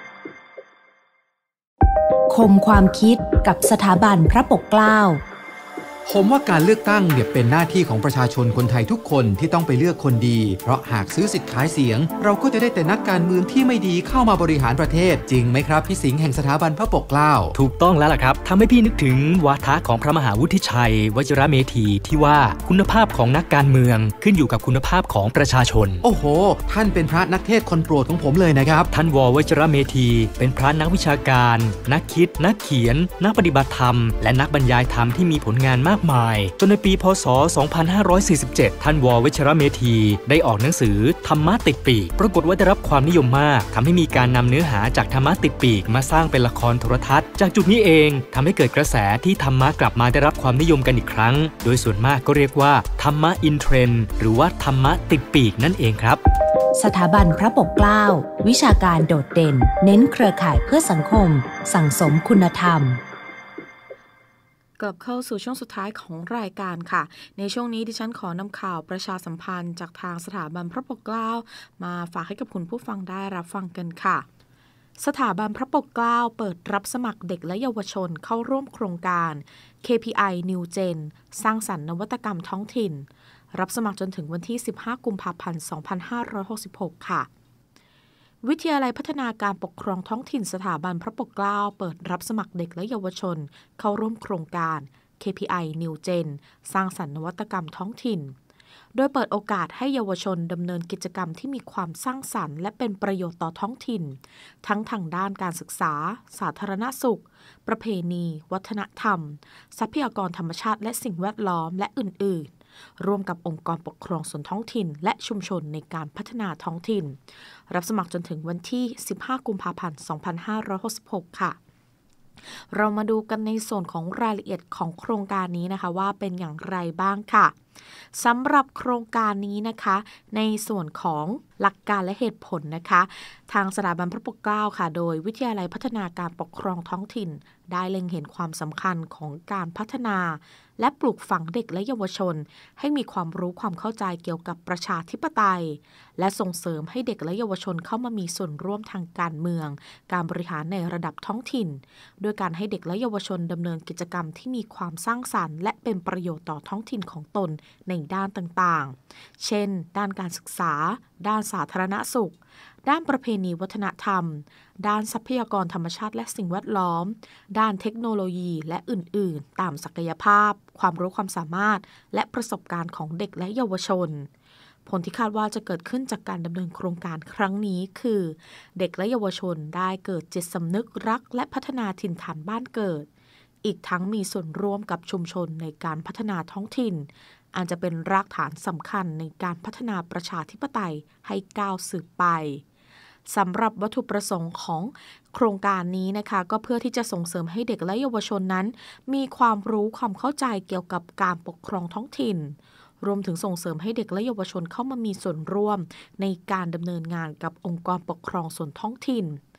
B: คมความคิดกับสถาบันพระปกเกล้า
C: ผมว่าการเลือกตั้งเนี่ยเป็นหน้าที่ของประชาชนคนไทยทุกคนที่ต้องไปเลือกคนดีเพราะหากซื้อสิทธิ์ขายเสียงเราก็จะได้แต่นักการเมืองที่ไม่ดีเข้ามาบริหารประเทศจริงไหมครับพี่สิงห์แห่งสถาบันพระปกเกล้า
D: ถูกต้องแล้วล่ะครับทำให้พี่นึกถึงวาทะของพระมหาวุฒิชัยวชิรเมธีที่ว่าคุณภาพของนักการเมืองขึ้นอยู่กับคุณภาพของประชาชน
C: โอ้โหท่านเป็นพระนักเทศน์คนโปรดของผมเลยนะครับ
D: ท่านววชิรเมธีเป็นพระนักวิชาการนักคิดนักเขียนนักปฏิบัติธรรมและนักบรรยายธรรมที่มีผลงานมากมายจนในปีพ.ศ. สองพันห้าร้อยสี่สิบเจ็ด ท่านววชิรเมธีได้ออกหนังสือธรรมะติดปีกปรากฏว่าได้รับความนิยมมากทำให้มีการนำเนื้อหาจากธรรมะติดปีกมาสร้างเป็นละครโทรทัศน์จากจุดนี้เองทำให้เกิดกระแสที่ธรรมะกลับมาได้รับความนิยมกันอีกครั้งโดยส่วนมากก็เรียกว่าธรรมะอินเทรนด์หรือว่าธรรมะติดปีกนั่นเองครับ
B: สถาบันพระปกเกล้าวิชาการโดดเด่นเน้นเครือข่ายเพื่อสังคมสั่งสมคุณธรรม
E: กลับเข้าสู่ช่วงสุดท้ายของรายการค่ะในช่วงนี้ดิฉันขอนำข่าวประชาสัมพันธ์จากทางสถาบันพระปกเกล้ามาฝากให้กับคุณผู้ฟังได้รับฟังกันค่ะสถาบันพระปกเกล้าเปิดรับสมัครเด็กและเยาวชนเข้าร่วมโครงการ เค พี ไอ New Gen สร้างสรรค์นวัตกรรมท้องถิ่นรับสมัครจนถึงวันที่สิบห้ากุมภาพันธ์สองพันห้าร้อยหกสิบหกค่ะวิทยาลัยพัฒนาการปกครองท้องถิ่นสถาบันพระปกเกล้าเปิดรับสมัครเด็กและเยาวชนเข้าร่วมโครงการ เค พี ไอ New Gen สร้างสรรค์นวัตกรรมท้องถิ่นโดยเปิดโอกาสให้เยาวชนดำเนินกิจกรรมที่มีความสร้างสรรค์และเป็นประโยชน์ต่อท้องถิ่นทั้งทางด้านการศึกษาสาธารณสุขประเพณีวัฒนธรรมทรัพยากรธรรมชาติและสิ่งแวดล้อมและอื่นๆร่วมกับองค์กรปกครองส่วนท้องถิ่นและชุมชนในการพัฒนาท้องถิ่นรับสมัครจนถึงวันที่สิบห้ากุมภาพันธ์สองพันห้าร้อยหกสิบหกค่ะเรามาดูกันในส่วนของรายละเอียดของโครงการนี้นะคะว่าเป็นอย่างไรบ้างค่ะสำหรับโครงการนี้นะคะในส่วนของหลักการและเหตุผลนะคะทางสถาบันพระปกเกล้าค่ะโดยวิทยาลัยพัฒนาการปกครองท้องถิ่นได้เล็งเห็นความสำคัญของการพัฒนาและปลูกฝังเด็กและเยาวชนให้มีความรู้ความเข้าใจเกี่ยวกับประชาธิปไตยและส่งเสริมให้เด็กและเยาวชนเข้ามามีส่วนร่วมทางการเมืองการบริหารในระดับท้องถิ่นโดยการให้เด็กและเยาวชนดำเนินกิจกรรมที่มีความสร้างสรรค์และเป็นประโยชน์ต่อท้องถิ่นของตนในด้านต่างๆเช่นด้านการศึกษาด้านสาธารณสุขด้านประเพณีวัฒนธรรมด้านทรัพยากรธรรมชาติและสิ่งแวดล้อมด้านเทคโนโลยีและอื่นๆตามศักยภาพความรู้ความสามารถและประสบการณ์ของเด็กและเยาวชนผลที่คาดว่าจะเกิดขึ้นจากการดำเนินโครงการครั้งนี้คือเด็กและเยาวชนได้เกิดจิตสำนึกรักและพัฒนาถิ่นฐานบ้านเกิดอีกทั้งมีส่วนร่วมกับชุมชนในการพัฒนาท้องถิ่นอาจจะเป็นรากฐานสำคัญในการพัฒนาประชาธิปไตยให้ก้าวสืบไปสำหรับวัตถุประสงค์ของโครงการนี้นะคะก็เพื่อที่จะส่งเสริมให้เด็กและเยาวชนนั้นมีความรู้ความเข้าใจเกี่ยวกับการปกครองท้องถิ่นรวมถึงส่งเสริมให้เด็กและเยาวชนเข้ามามีส่วนร่วมในการดำเนินงานกับองค์กรปกครองส่วนท้องถิ่น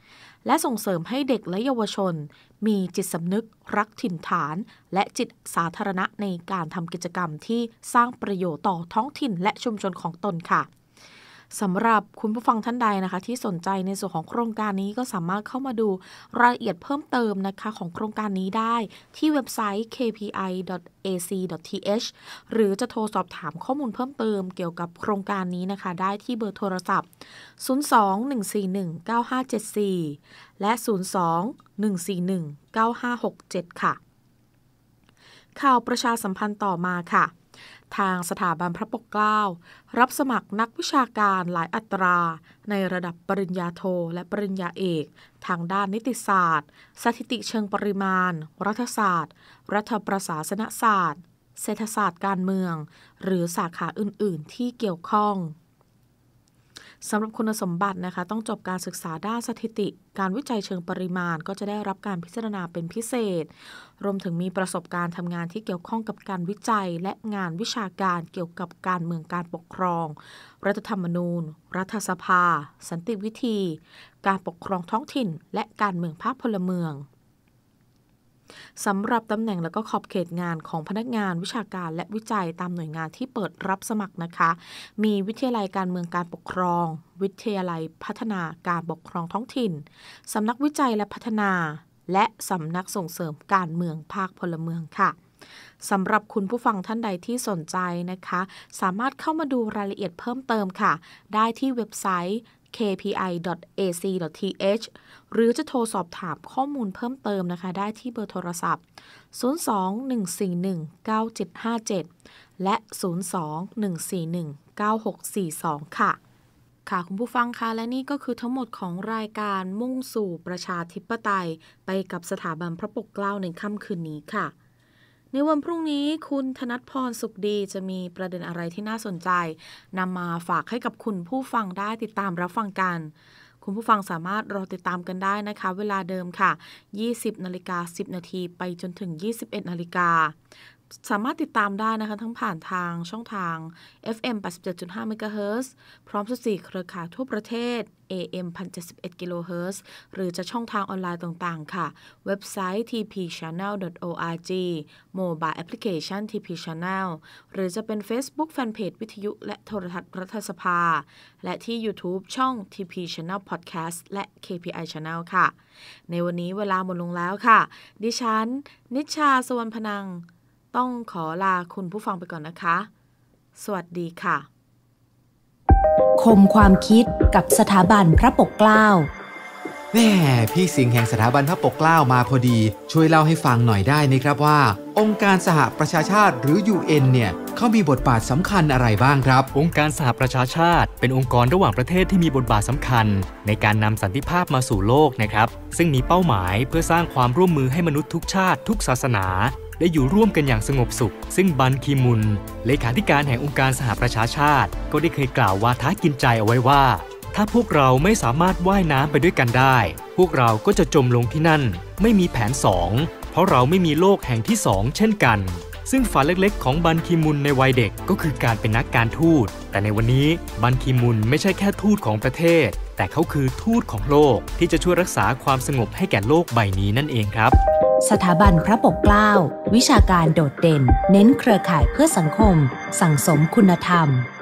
E: และส่งเสริมให้เด็กและเยาวชนมีจิตสำนึกรักถิ่นฐานและจิตสาธารณะในการทำกิจกรรมที่สร้างประโยชน์ต่อท้องถิ่นและชุมชนของตนค่ะสำหรับคุณผู้ฟังท่านใดนะคะที่สนใจในส่วนของโครงการนี้ก็สามารถเข้ามาดูรายละเอียดเพิ่มเติมนะคะของโครงการนี้ได้ที่เว็บไซต์ เค พี ไอ ดอท เอ ซี ดอท ที เอช หรือจะโทรสอบถามข้อมูลเพิ่มเติมเกี่ยวกับโครงการนี้นะคะได้ที่เบอร์โทรศัพท์ศูนย์ สอง หนึ่ง สี่ หนึ่ง เก้า ห้า เจ็ด สี่และศูนย์ สอง หนึ่ง สี่ หนึ่ง เก้า ห้า หก เจ็ดค่ะข่าวประชาสัมพันธ์ต่อมาค่ะทางสถาบันพระปกเกล้ารับสมัครนักวิชาการหลายอัตราในระดับปริญญาโทและปริญญาเอกทางด้านนิติศาสตร์สถิติเชิงปริมาณรัฐศาสตร์รัฐประศาสนศาสตร์เศรษฐศาสตร์การเมืองหรือสาขาอื่นๆที่เกี่ยวข้องสำหรับคุณสมบัตินะคะต้องจบการศึกษาด้านสถิติการวิจัยเชิงปริมาณก็จะได้รับการพิจารณาเป็นพิเศษรวมถึงมีประสบการณ์ทำงานที่เกี่ยวข้องกับการวิจัยและงานวิชาการเกี่ยวกับการเมืองการปกครองรัฐธรรมนูญรัฐสภาสันติวิธีการปกครองท้องถิ่นและการเมืองภาคพลเมืองสำหรับตำแหน่งและก็ขอบเขตงานของพนักงานวิชาการและวิจัยตามหน่วยงานที่เปิดรับสมัครนะคะมีวิทยาลัยการเมืองการปกครองวิทยาลัยพัฒนาการปกครองท้องถิ่นสำนักวิจัยและพัฒนาและสำนักส่งเสริมการเมืองภาคพลเมืองค่ะสำหรับคุณผู้ฟังท่านใดที่สนใจนะคะสามารถเข้ามาดูรายละเอียดเพิ่มเติมค่ะได้ที่เว็บไซต์ เค พี ไอ ดอท เอ ซี ดอท ที เอช หรือจะโทรสอบถามข้อมูลเพิ่มเติมนะคะได้ที่เบอร์โทรศัพท์ศูนย์ สอง หนึ่ง สี่ หนึ่ง เก้า เจ็ด ห้า เจ็ดและศูนย์ สอง หนึ่ง สี่ หนึ่ง เก้า หก สี่ สองค่ะค่ะคุณผู้ฟังคะและนี่ก็คือทั้งหมดของรายการมุ่งสู่ประชาธิปไตยไปกับสถาบันพระปกเกล้าในค่ำคืนนี้ค่ะในวันพรุ่งนี้คุณธนัทพรสุขดีจะมีประเด็นอะไรที่น่าสนใจนำมาฝากให้กับคุณผู้ฟังได้ติดตามรับฟังกันคุณผู้ฟังสามารถรอติดตามกันได้นะคะเวลาเดิมค่ะ ยี่สิบนาฬิกาสิบนาทีไปจนถึง ยี่สิบเอ็ดนาฬิกาสามารถติดตามได้นะคะทั้งผ่านทางช่องทาง เอฟ เอ็ม แปดสิบเจ็ดจุดห้า เมกะเฮิรตซ์ พร้อมสิบสี่เครือข่ายทั่วประเทศ เอ เอ็ม หนึ่งพันเจ็ดสิบเอ็ด กิโลเฮิรตซ์ หรือจะช่องทางออนไลน์ต่างๆค่ะเว็บไซต์ ที พี ชานแนล ดอท โอ อาร์ จี Mobile Application ที พี Channel หรือจะเป็น Facebook Fanpage วิทยุและโทรทัศน์รัฐสภาและที่ YouTube ช่อง ที พี Channel Podcast และ เค พี ไอ Channel ค่ะในวันนี้เวลาหมดลงแล้วค่ะดิฉันนิชชาสวรรณพนังต้องขอลาคุณผู้ฟังไปก่อนนะคะสวัสดีค่ะ
B: คมความคิดกับสถาบันพระปกเกล้า
C: แม่พี่สิงห์แห่งสถาบันพระปกเกล้ามาพอดีช่วยเล่าให้ฟังหน่อยได้ไหมครับว่าองค์การสหประชาชาติหรือ ยู เอ็น เนี่ยเขามีบทบาทสำคัญอะไรบ้างครับ
D: องค์การสหประชาชาติเป็นองค์กรระหว่างประเทศที่มีบทบาทสำคัญในการนำสันติภาพมาสู่โลกนะครับซึ่งมีเป้าหมายเพื่อสร้างความร่วมมือให้มนุษย์ทุกชาติทุกศาสนาได้อยู่ร่วมกันอย่างสงบสุขซึ่งบันคีมุนเลขาธิการแห่งองค์การสหประชาชาติก็ได้เคยกล่าววาทะกินใจเอาไว้ว่าถ้าพวกเราไม่สามารถว่ายน้ำไปด้วยกันได้พวกเราก็จะจมลงที่นั่นไม่มีแผนสองเพราะเราไม่มีโลกแห่งที่สองเช่นกันซึ่งฝันเล็กๆของบันคีมุนในวัยเด็กก็คือการเป็นนักการทูตแต่ในวันนี้บันคีมุนไม่ใช่แค่ทูตของประเทศแต่เขาคือทูตของโลกที่จะช่วยรักษาความสงบให้แก่โลกใบนี้นั่นเองครับ
B: สถาบันพระปกเกล้าวิชาการโดดเด่นเน้นเครือข่ายเพื่อสังคมสั่งสมคุณธรรม